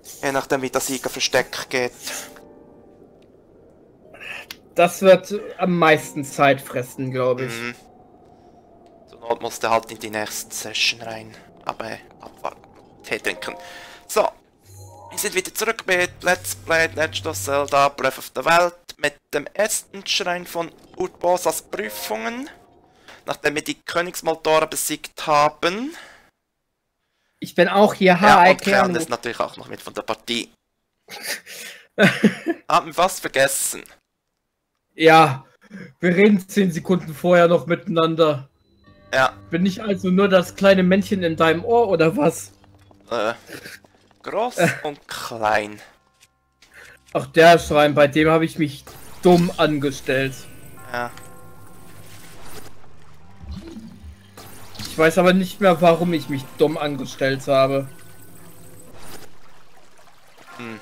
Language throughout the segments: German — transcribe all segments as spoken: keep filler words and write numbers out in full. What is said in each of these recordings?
Je nachdem wie das Siegerversteck geht. Das wird am meisten Zeit fressen, glaube ich. Mhm. Zur Not musst du halt in die nächste Session rein. Aber abwarten. Tee trinken. So. Wir sind wieder zurück mit Let's Play Legend of Zelda Breath of the Wild. Mit dem ersten Schrein von Urbosas Prüfungen. Nachdem wir die Königsmoltora besiegt haben. Ich bin auch hier. Ja, und Kern ist natürlich auch noch mit von der Partie. Haben wir was vergessen? Ja, wir reden zehn Sekunden vorher noch miteinander. Ja. Bin ich also nur das kleine Männchen in deinem Ohr oder was? Äh, groß und klein. Ach, der Schrein, bei dem habe ich mich dumm angestellt. Ja. Ich weiß aber nicht mehr, warum ich mich dumm angestellt habe. Hm.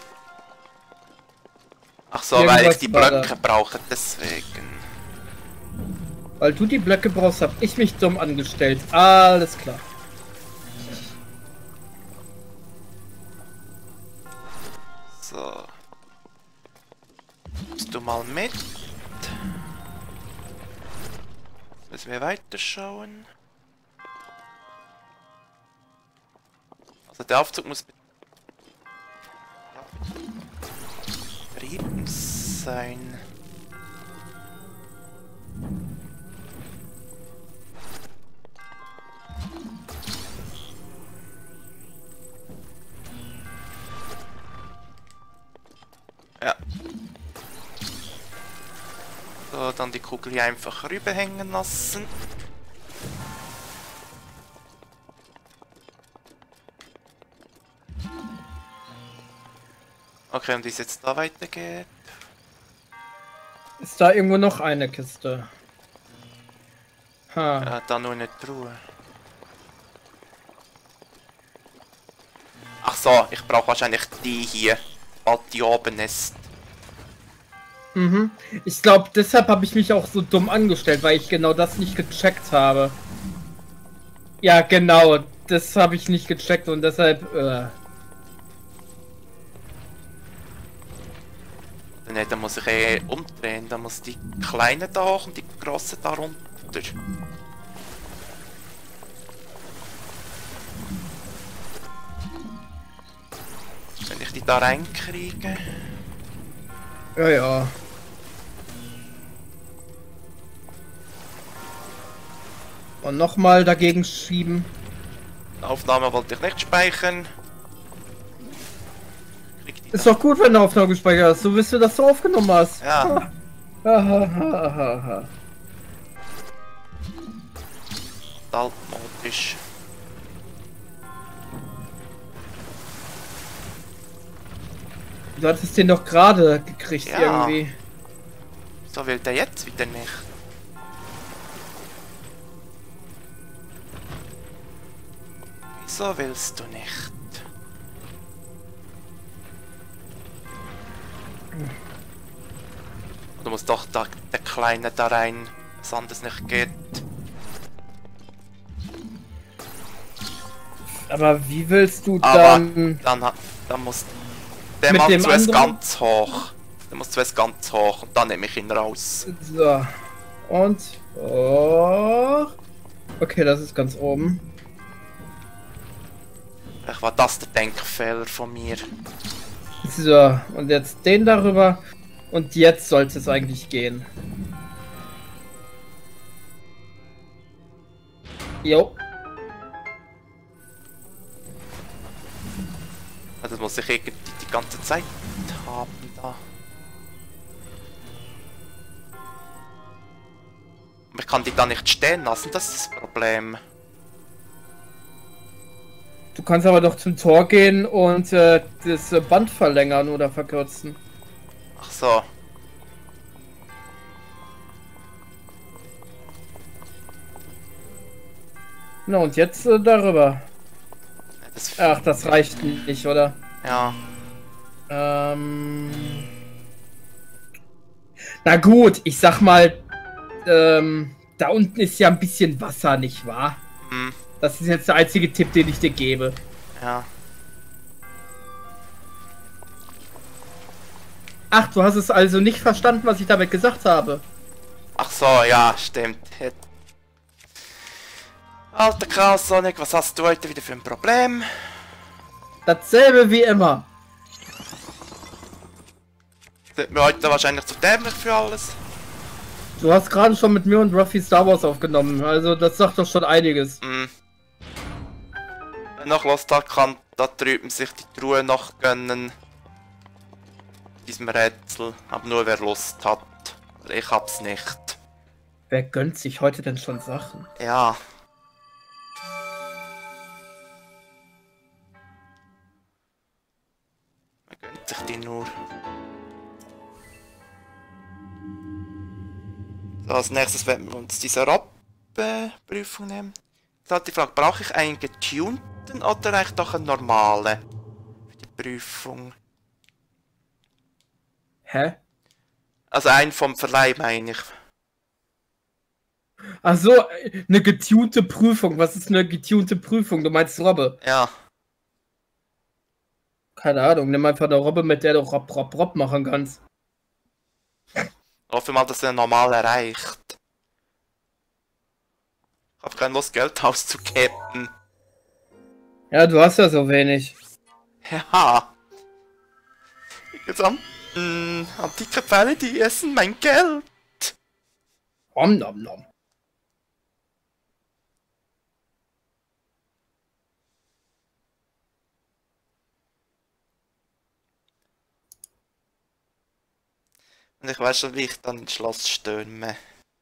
Ach so, Irgendwas weil ich die Blöcke da. brauche, deswegen. Weil du die Blöcke brauchst, habe ich mich dumm angestellt. Alles klar. So. Kommst du mal mit? Müssen wir weiterschauen? Also der Aufzug muss betrieben sein. Ja. So, dann die Kugel hier einfach rüberhängen lassen. Okay, und wie es jetzt da weitergeht? Ist da irgendwo noch eine Kiste? Ha. Ja, da nur eine Truhe. Ach so, ich brauche wahrscheinlich die hier, weil die oben ist. Mhm. Ich glaube, deshalb habe ich mich auch so dumm angestellt, weil ich genau das nicht gecheckt habe. Ja, genau, das habe ich nicht gecheckt und deshalb... Äh Ne, da muss ich eh umdrehen, da muss die kleine da hoch und die große da runter. Wenn ich die da reinkriege. Ja, ja. Und nochmal dagegen schieben. Aufnahme wollte ich nicht speichern. Ist doch gut, wenn du Aufnahme gespeichert hast. So wirst du, dass du aufgenommen hast. Ja. Altmodisch. Du hattest den doch gerade gekriegt, Ja. irgendwie. So will der jetzt wieder nicht. Wieso willst du nicht? Du musst doch da, der Kleine da rein, was anderes nicht geht. Aber wie willst du Aber dann... dann, hat- dann muss der Mit macht dem zuerst anderen? ganz hoch. Der muss zuerst ganz hoch und dann nehme ich ihn raus. So. Und... Oh. Okay, das ist ganz oben. Vielleicht war das der Denkfehler von mir. So, und jetzt den darüber. Und jetzt sollte es eigentlich gehen. Jo. Das muss ich irgendwie die ganze Zeit haben da. Aber ich kann die da nicht stehen lassen, das ist das Problem. Du kannst aber doch zum Tor gehen und äh, das äh, Band verlängern oder verkürzen. Ach so. Na und jetzt äh, darüber. Das Ach, das reicht nicht, oder? ja. Ähm... Na gut, ich sag mal, ähm, da unten ist ja ein bisschen Wasser, nicht wahr? Hm. Das ist jetzt der einzige Tipp, den ich dir gebe. Ja. Ach, du hast es also nicht verstanden, was ich damit gesagt habe. Ach so, ja, stimmt. Alter Chaos Sonic, was hast du heute wieder für ein Problem? Dasselbe wie immer. Sind wir heute wahrscheinlich zu dämlich für alles? Du hast gerade schon mit mir und Ruffy Star Wars aufgenommen, also das sagt doch schon einiges. Mm. Wer noch Lust hat, kann da drüben sich die Truhe noch gönnen. Diesem Rätsel. Aber nur wer Lust hat. Ich hab's nicht. Wer gönnt sich heute denn schon Sachen? Ja. Wer gönnt sich die nur? So, als nächstes werden wir uns diese Robbe-Prüfung nehmen. Jetzt hat die Frage, brauche ich einen getunten oder reicht doch einen normalen? Für die Prüfung. Hä? Also einen vom Verleih meine ich. Ach so, eine getunte Prüfung. Was ist eine getunte Prüfung? Du meinst Robbe? Ja. Keine Ahnung, nimm einfach eine Robbe, mit der du Rob, Rob, Rob machen kannst. Hoffe mal, dass er normal erreicht. Ich hab keine Lust, Geld auszugeben. Ja, du hast ja so wenig. Ja. Die gesamten antike Pfeile, die essen mein Geld. Om nom nom. Und ich weiß schon, wie ich dann ins Schloss stürme.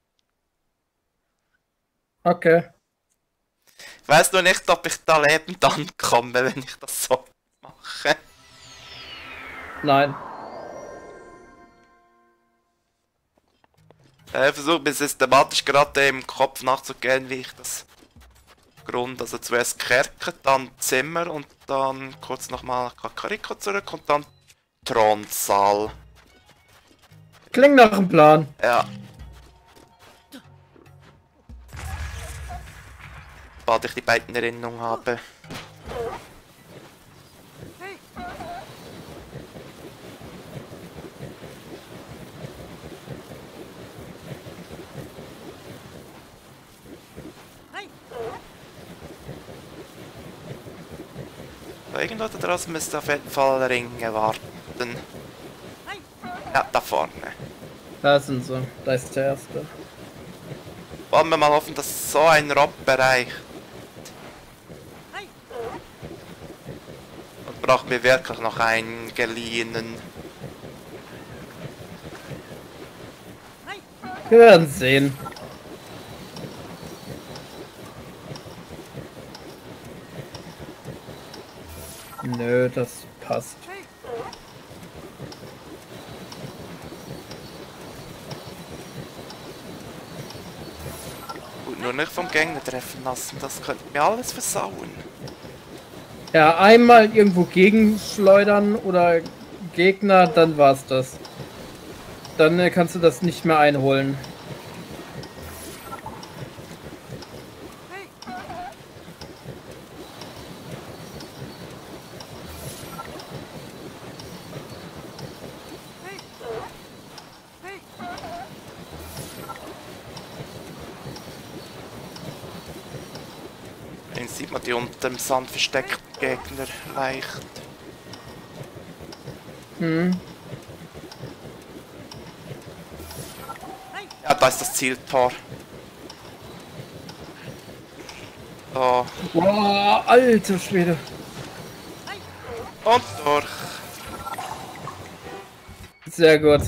Okay. Ich weiß nur nicht, ob ich da lebend ankomme, wenn ich das so mache. Nein. Ich versuche mir systematisch gerade im Kopf nachzugehen, wie ich das Grund, also zuerst Kerker, dann Zimmer und dann kurz nochmal Kakariko zurück und dann Thronsaal. Klingt nach einem Plan. Ja. Sobald ich die beiden Erinnerungen habe. So, irgendwo da draußen müsste auf jeden Fall Ringe warten. Ja, da vorne. Da sind sie. Da ist der erste. Wollen wir mal hoffen, dass so ein Rob erreicht. Und brauchen wir wirklich noch einen geliehenen. Wir werden sehen. Nö, das passt. Gut, nur nicht vom Gegner treffen lassen, das könnte mir alles versauen. Ja, einmal irgendwo gegenschleudern oder Gegner, dann war's das. Dann äh, kannst du das nicht mehr einholen. Den sieht man die unter dem Sand versteckten Gegner leicht. Hm. Ja, da ist das Zieltor. So, Boah, alter Schwede. und durch. Sehr gut.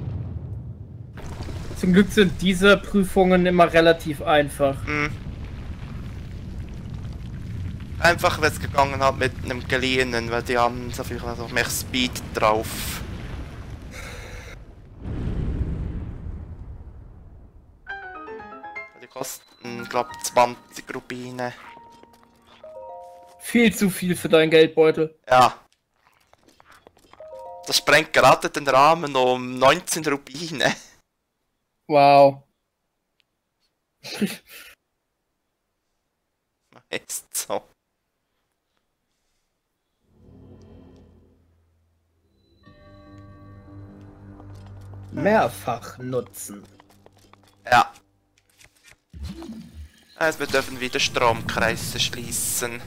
Zum Glück sind diese Prüfungen immer relativ einfach. Hm. Einfach, wenn es gegangen hat mit einem geliehenen, weil die haben so viel also mehr Speed drauf. Die kosten, glaube ich, zwanzig Rubine. Viel zu viel für deinen Geldbeutel. Ja. Das sprengt gerade den Rahmen um neunzehn Rubine. Wow. Ist so. mehrfach nutzen. Ja. Also wir dürfen wieder Stromkreise schließen.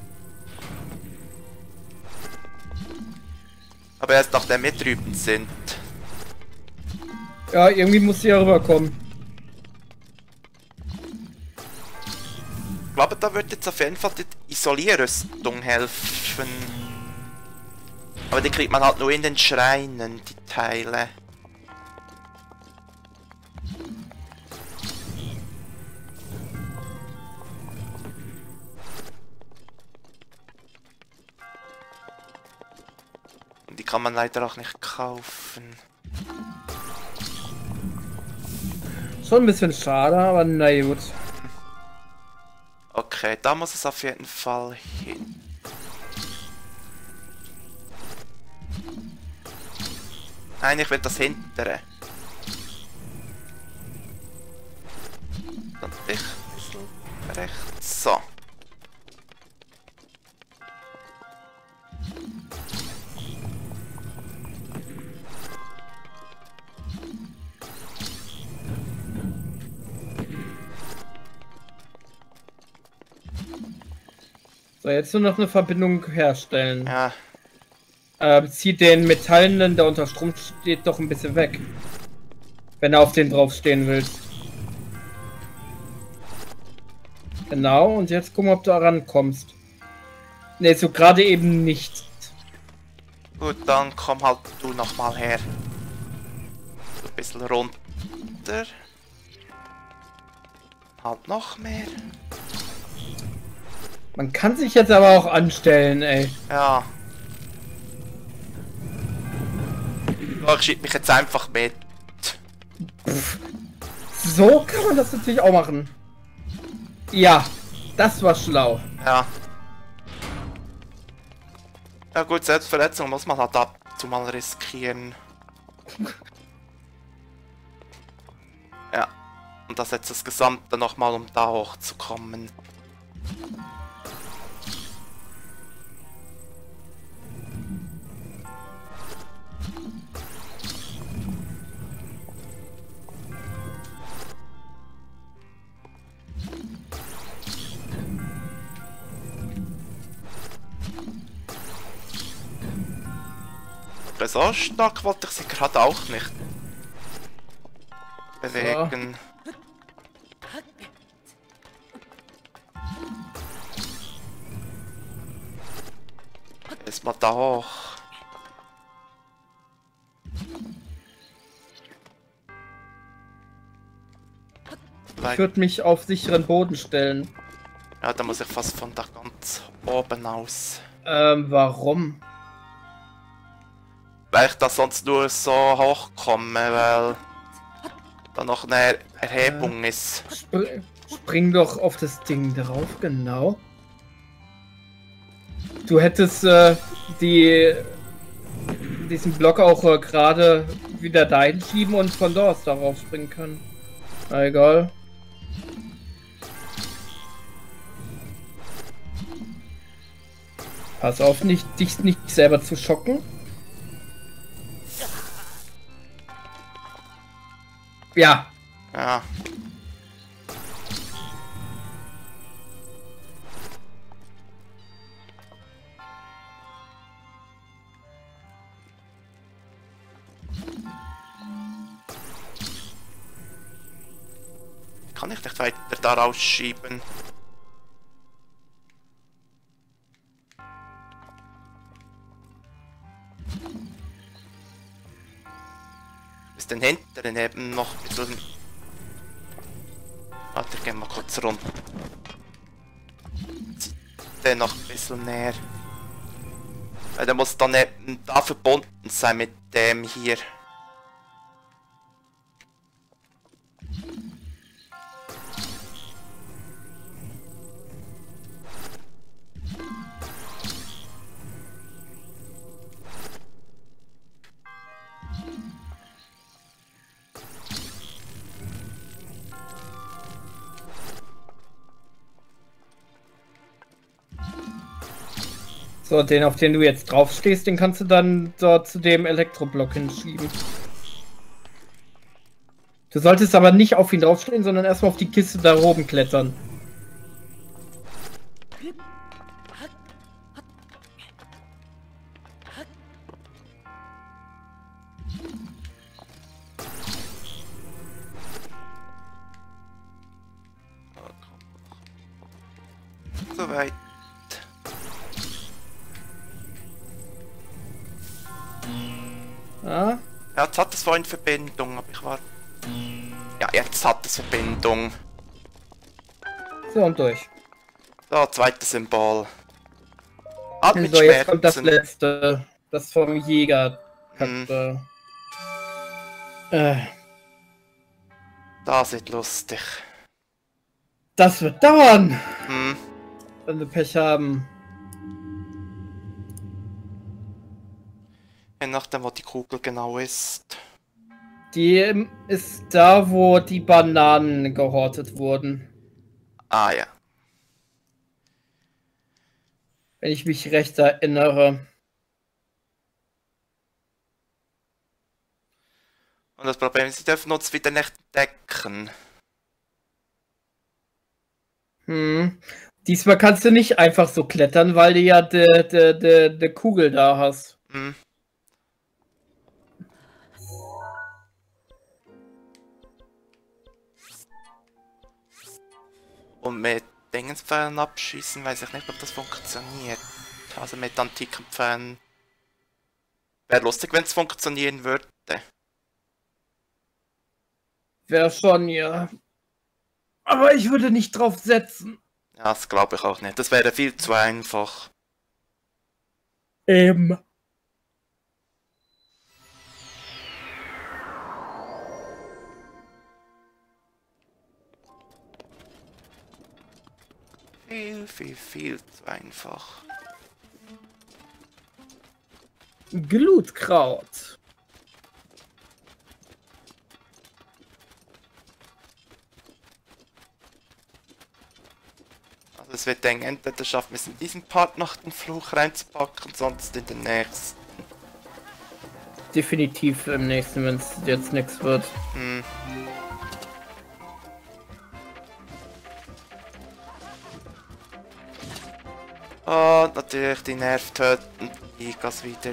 Aber erst nachdem wir drüben sind. Ja, irgendwie muss sie ja rüberkommen. Ich glaube, da wird jetzt auf jeden Fall die Isolierrüstung helfen. Aber die kriegt man halt nur in den Schreinen, die Teile. Und die kann man leider auch nicht kaufen. Schon ein bisschen schade, aber na gut. Okay, da muss es auf jeden Fall hin. Nein, ich will das hintere. Dann ich ein bisschen rechts. So. So, jetzt nur noch eine Verbindung herstellen. Ja. Äh, zieht den Metallenen, der unter Strom steht, doch ein bisschen weg. Wenn du auf den draufstehen willst. Genau, und jetzt gucken, ob du da rankommst. Ne, so gerade eben nicht. Gut, dann komm halt du nochmal her. So ein bisschen runter. Halt noch mehr. Man kann sich jetzt aber auch anstellen, ey. Ja. So, ich schieb mich jetzt einfach mit. Pff. So kann man das natürlich auch machen. Ja, das war schlau. Ja. Ja gut, Selbstverletzung muss man halt ab und zu mal riskieren. Ja. Und das jetzt das Gesamte nochmal, um da hochzukommen. So stark wollte ich sie gerade auch nicht bewegen. So. Erstmal da hoch. Ich würde mich auf sicheren Boden stellen. Ja, da muss ich fast von da ganz oben aus. Ähm, warum? Weil ich da sonst nur so hochkomme, weil da noch eine Erhebung äh, ist. Spr spring doch auf das Ding drauf, genau. Du hättest äh, die diesen Block auch äh, gerade wieder dahin schieben und von dort aus darauf springen können. Na egal. Pass auf, nicht dich nicht selber zu schocken. Ja. Ja. Kann ich dich weiter da rausschieben? Ist den hinteren eben noch ein bisschen... Warte, ich geh mal kurz runter. Zieh den noch ein bisschen näher. Weil der muss dann eben da verbunden sein mit dem hier. So, den, auf den du jetzt drauf stehst, den kannst du dann dort zu dem Elektroblock hinschieben. Du solltest aber nicht auf ihn draufstehen, sondern erstmal auf die Kiste da oben klettern. Soweit. Ja, Ja, jetzt hat es vorhin Verbindung, aber ich war... Ja, jetzt hat es Verbindung. so und durch. So, zweites Symbol. Halt mit So, jetzt kommt das Schmerzen. letzte. Das vom Jäger. Hm, Äh, das wird lustig. das wird dauern, Hm, wenn wir Pech haben. je nachdem, wo die Kugel genau ist. Die ähm, ist da, wo die Bananen gehortet wurden. Ah ja. Wenn ich mich recht erinnere. Und das Problem ist, sie dürfen uns wieder nicht entdecken. Hm. Diesmal kannst du nicht einfach so klettern, weil du ja de, de, de, de Kugel da hast. Hm. Und mit Dingenspfählen abschießen, weiß ich nicht, ob das funktioniert. Also mit antiken Pfählen. Wäre lustig, wenn es funktionieren würde. Wäre schon, ja. Aber ich würde nicht drauf setzen. Ja, das glaube ich auch nicht. Das wäre viel zu einfach. Eben. Viel, viel, viel zu einfach. Glutkraut. Also es wird eng, entweder schaffen wir es in diesem Part noch den Fluch reinzupacken, sonst in den nächsten. Definitiv im nächsten, wenn es jetzt nichts wird. Hm. Und natürlich die nervtötenden Igas wieder.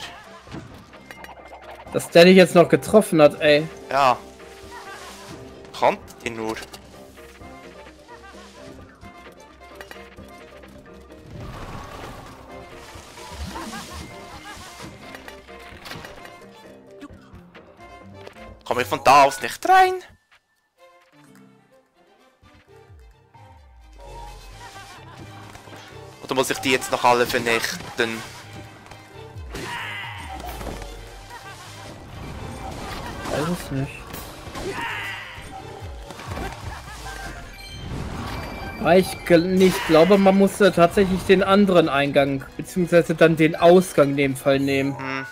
Dass der dich jetzt noch getroffen hat, ey. Ja. Konnte die nur. Komme ich von da aus nicht rein? Oder muss ich die jetzt noch alle vernichten? Weiß es nicht. Aber ich gl- nicht glaube, man musste tatsächlich den anderen Eingang, beziehungsweise dann den Ausgang in dem Fall nehmen. Hm.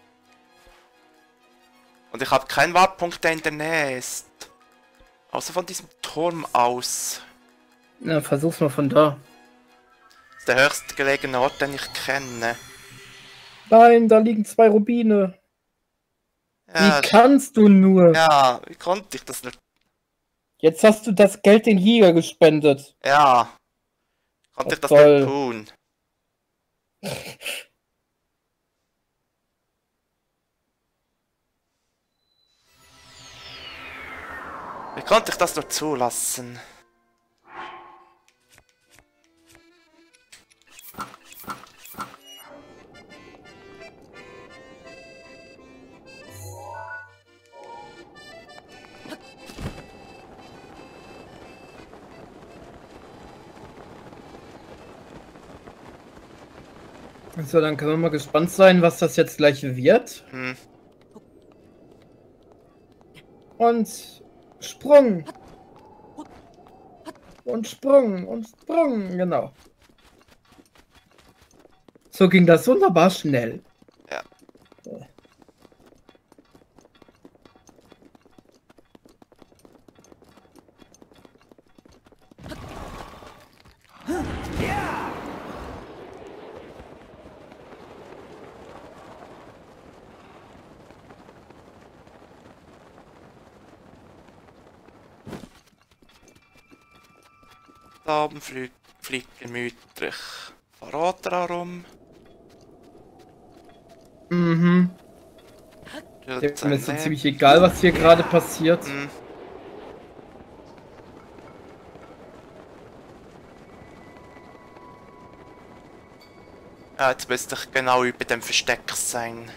Und ich habe keinen Wartpunkt, der in der Nähe ist. Außer von diesem Turm aus. Na, versuch's mal von da. Das ist der höchst gelegene Ort, den ich kenne. Nein, da liegen zwei Rubine. Ja, Wie kannst du nur? ja, wie konnte ich das nur? Jetzt hast du das Geld den Jäger gespendet. Ja. Konnte Oh, ich das toll. nur tun? Wie konnte ich das nur zulassen? So, dann können wir mal gespannt sein, was das jetzt gleich wird. Hm. Und Sprung. Und Sprung. Und Sprung. Genau. So ging das wunderbar schnell. Ja. da oben fliegt, fliegt gemütlich Fahrradra rum. Mhm. Chillt Mir sein ist so Leben. ziemlich egal, was hier gerade passiert. Hm. Ja, jetzt müsste ich genau über dem Versteck sein.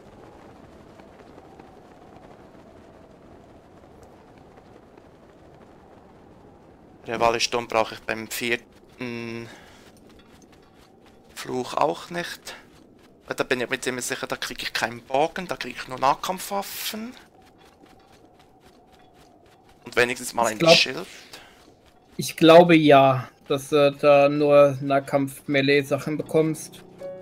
Rivalisturm brauche ich beim vierten Fluch auch nicht. Da bin ich mir ziemlich sicher, da kriege ich keinen Bogen, da kriege ich nur Nahkampfwaffen. Und wenigstens mal Ich ein glaub- Schild. Ich glaube ja, dass du da nur Nahkampf-Melee-Sachen bekommst.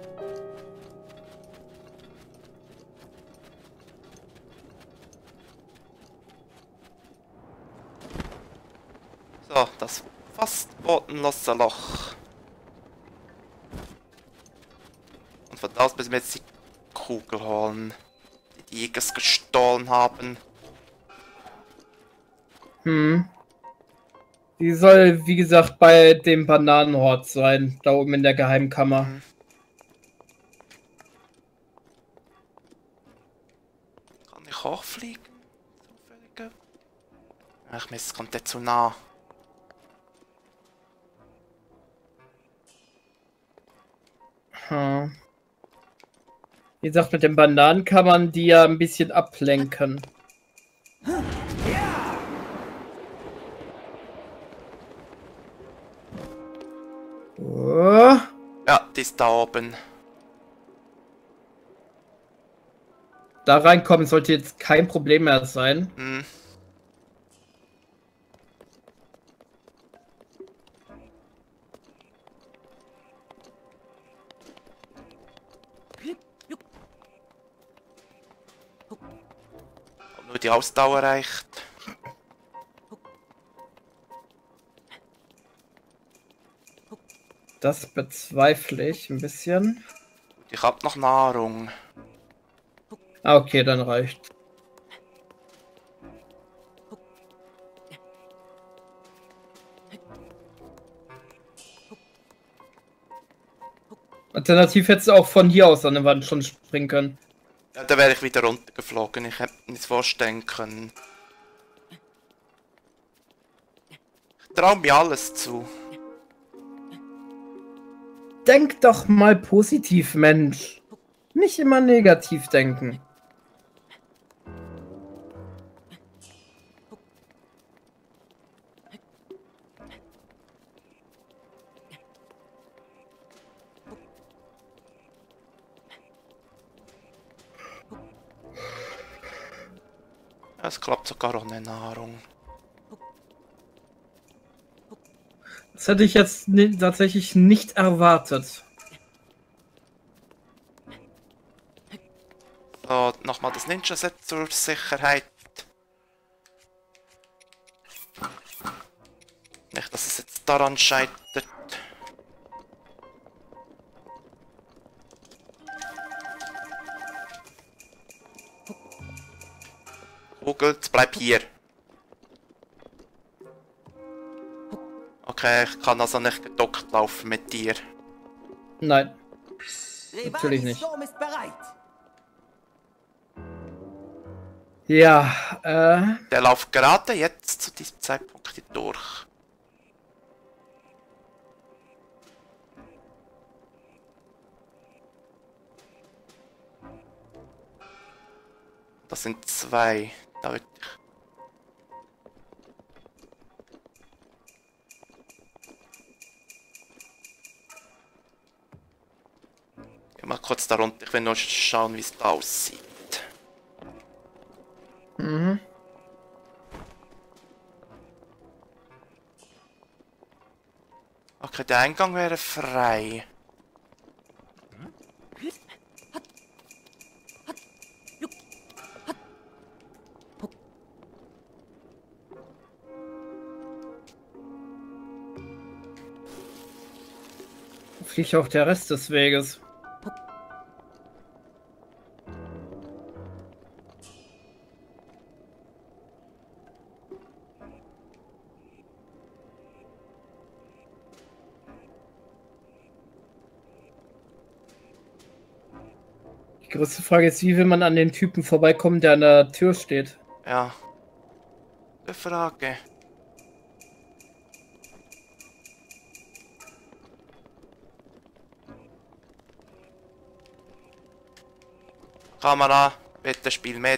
So, das fast bodenlose Loch. Und von da aus müssen wir jetzt die Kugel holen, die die Jägers gestohlen haben. Hm. Die soll, wie gesagt, bei dem Bananenhort sein, da oben in der Geheimkammer. Mhm. Kann ich hochfliegen? Zufällige? Ach Mist, es kommt der zu nah. Hm. Wie gesagt, mit den Bananen kann man die ja ein bisschen ablenken. Oh. Ja, die ist da oben. Da reinkommen sollte jetzt kein Problem mehr sein. Hm. Ob nur die Ausdauer reicht. Das bezweifle ich ein bisschen. Ich hab noch Nahrung. Ah, okay, dann reicht. Alternativ hättest du auch von hier aus an der Wand schon springen können. Ja, da wäre ich wieder runtergeflogen. Ich hätte mir nicht vorstellen können. Ich trau mir alles zu. Denk doch mal positiv, Mensch. Nicht immer negativ denken. Es klappt sogar ohne Nahrung. Das hätte ich jetzt ni- tatsächlich nicht erwartet. So, nochmal das Ninja-Set zur Sicherheit. Nicht, dass es jetzt daran scheitert. Kugel, bleib hier. Okay, ich kann also nicht gedockt laufen mit dir. Nein, natürlich nicht. Sturm ist bereit. Ja, äh, Der läuft gerade jetzt zu diesem Zeitpunkt hier durch. Das sind zwei. Deutlich. Geh mal kurz da runter. Ich will nur schauen, wie es da aussieht. mhm. Okay, der Eingang wäre frei. Fliegt auch der Rest des Weges. Die größte Frage ist, wie will man an den Typen vorbeikommen, der an der Tür steht? Ja. Gute Frage. Kamera, bitte spiel mit.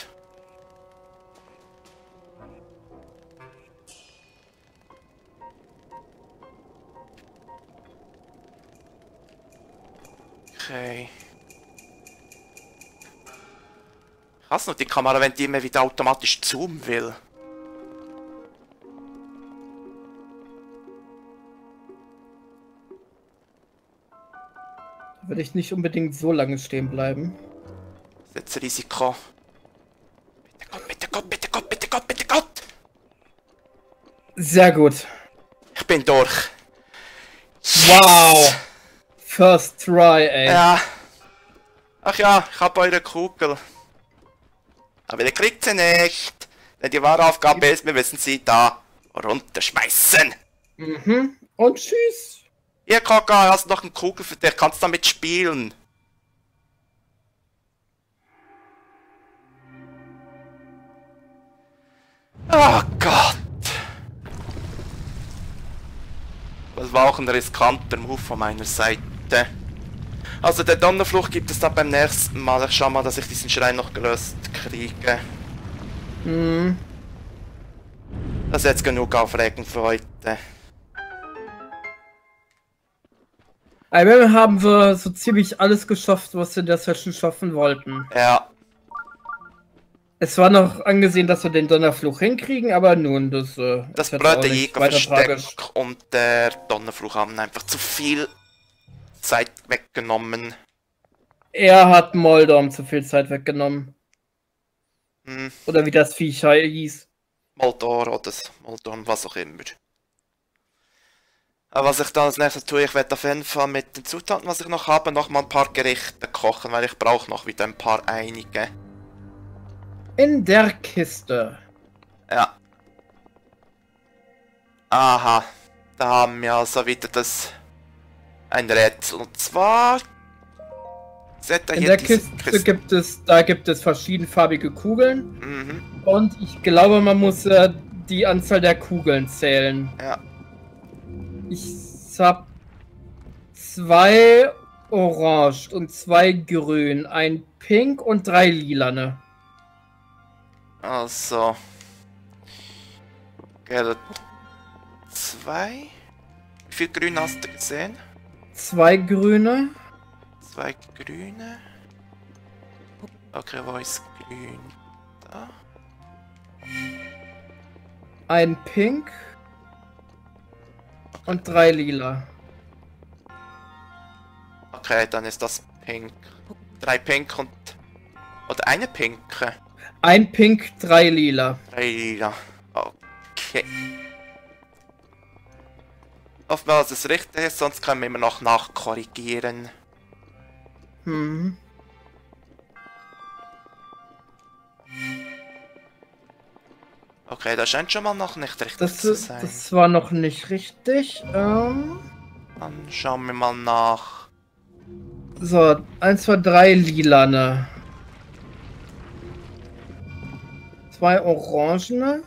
Okay. Ich hasse noch die Kamera, wenn die immer wieder automatisch zoomen will. Da würde ich nicht unbedingt so lange stehen bleiben. Das ist jetzt Risiko. Bitte Gott, bitte Gott, bitte Gott, bitte Gott, bitte Gott! Sehr gut. Ich bin durch. Wow! First try, ey. Ja. Ach ja, ich hab eure Kugel. Aber ihr kriegt sie nicht. Denn die wahre Aufgabe ist, wir müssen sie da runterschmeißen. Mhm. Und tschüss. Hier, Kaka, hast noch eine Kugel für dich. Kannst damit spielen. Oh Gott. Das war auch ein riskanter Move von meiner Seite. Also der Donnerfluch gibt es dann beim nächsten Mal. Ich schau mal, dass ich diesen Schrein noch gelöst kriege. Mhm. Das ist jetzt genug Aufregung für heute. Einmal haben wir so ziemlich alles geschafft, was wir in der Session schaffen wollten. Ja. Es war noch angesehen, dass wir den Donnerfluch hinkriegen, aber nun, das äh, Das ist jetzt blöde auch nicht weiter tragisch. Jägerversteck und der Donnerfluch haben einfach zu viel Zeit weggenommen. Er hat Moldorm zu viel Zeit weggenommen. Hm. Oder wie das Viech hieß. Moldor oder das Moldor, was auch immer. Aber was ich dann als nächstes tue, ich werde auf jeden Fall mit den Zutaten, was ich noch habe, noch mal ein paar Gerichte kochen, weil ich brauche noch wieder ein paar einige. In der Kiste. Ja. Aha. Da haben wir also wieder das ein Rätsel. Und zwar seht ihr In hier der diese Kiste gibt es, da gibt es verschiedenfarbige Kugeln. Mhm. Und ich glaube, man muss äh, die Anzahl der Kugeln zählen. Ja. Ich hab zwei orange und zwei grün, ein pink und drei lilane. Also. Gelb. Zwei. Wie viel Grün hast du gesehen? Zwei grüne. Zwei grüne. Okay, wo ist grün? Da. Ein pink. Und drei lila. Okay, dann ist das pink. Drei pink und... Oder eine pinke. Ein pink, drei lila. Drei lila. Okay. Hoffen wir, dass es richtig ist, sonst können wir immer noch nachkorrigieren. Hm. Okay, das scheint schon mal noch nicht richtig Das, zu sein. das war noch nicht richtig. Ähm... Dann schauen wir mal nach. So, eins, zwei, drei lilane. Zwei orangene.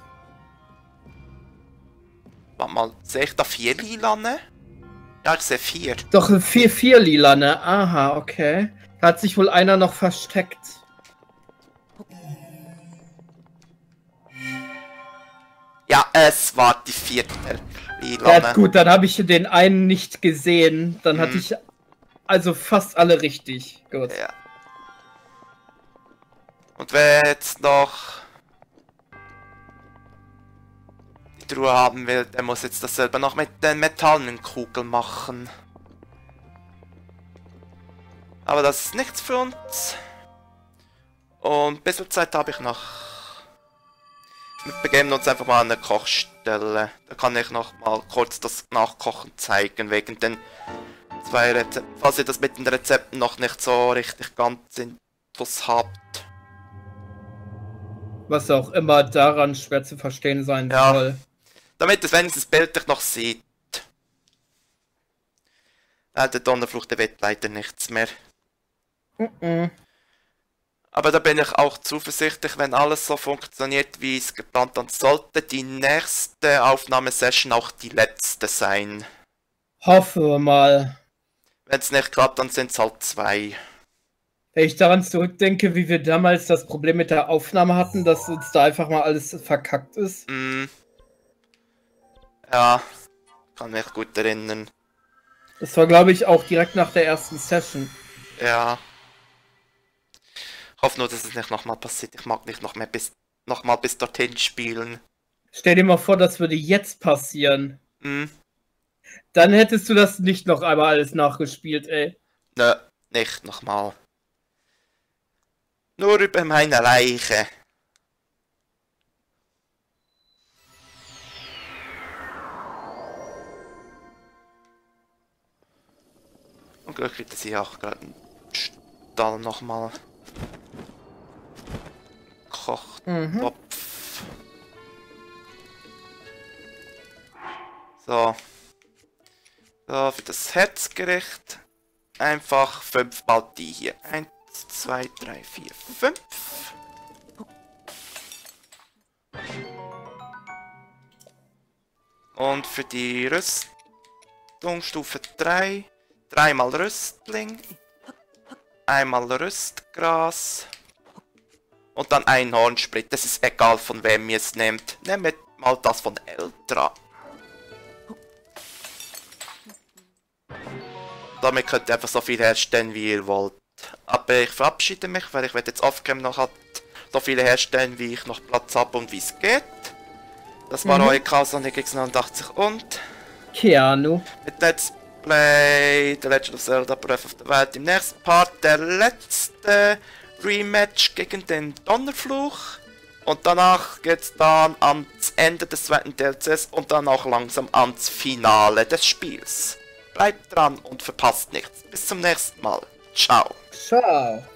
Warte mal, sehe ich da vier lilane? Ja, ich sehe vier. Doch, vier, vier lilane. Aha, okay. Da hat sich wohl einer noch versteckt. Ja, es war die vierte Ja, lilane. gut, dann habe ich den einen nicht gesehen. Dann hatte Hm. ich also fast alle richtig. Gut. Ja. Und wer jetzt noch die Truhe haben will, der muss jetzt dasselbe noch mit den metallenen Kugeln machen. Aber das ist nichts für uns. Und ein bisschen Zeit habe ich noch. Wir begeben uns einfach mal an eine Kochstelle. Da kann ich noch mal kurz das Nachkochen zeigen, wegen den zwei Rezepten. Falls ihr das mit den Rezepten noch nicht so richtig ganz intus habt. Was auch immer daran schwer zu verstehen sein Ja. soll. Damit es wenigstens bildlich noch sieht. Ah, der Donnerfluch, der wird leider nichts mehr. Mhm. Aber da bin ich auch zuversichtlich, wenn alles so funktioniert, wie es geplant, dann sollte die nächste Aufnahmesession auch die letzte sein. Hoffen wir mal. Wenn es nicht klappt, dann sind es halt zwei. Wenn ich daran zurückdenke, wie wir damals das Problem mit der Aufnahme hatten, dass uns da einfach mal alles verkackt ist. Mm. Ja, kann mich gut erinnern. Das war, glaube ich, auch direkt nach der ersten Session. Ja. Ich hoffe nur, dass es nicht nochmal passiert. Ich mag nicht noch mehr bis nochmal bis dorthin spielen. Stell dir mal vor, das würde jetzt passieren. Hm. Dann hättest du das nicht noch einmal alles nachgespielt, ey. Nö, nicht nochmal. Nur über meine Leiche. Und Glück kriegt sie auch gerade einen Stall nochmal. Kochtopf. Mhm. So. So, für das Herzgericht einfach fünfmal die hier. Eins, zwei, drei, vier, fünf. Und für die Rüstung Stufe drei. Dreimal Rüstling. Einmal Rüstgras. Und dann Einhornsprit. Das ist egal, von wem ihr es nehmt. Nehmt mal das von Eltra. Damit könnt ihr einfach so viel herstellen, wie ihr wollt. Aber ich verabschiede mich, weil ich werde jetzt off-cam noch halt so viele herstellen, wie ich noch Platz habe und wie es geht. Das war mhm. euer Chaos neunundachtzig und Keanu. Mit Let's Play The Legend of Zelda Breath of the Wild im nächsten Part. Der letzte Rematch gegen den Donnerfluch. Und danach geht es dann ans Ende des zweiten D L Cs und dann auch langsam ans Finale des Spiels. Bleibt dran und verpasst nichts. Bis zum nächsten Mal. Ciao. Ciao.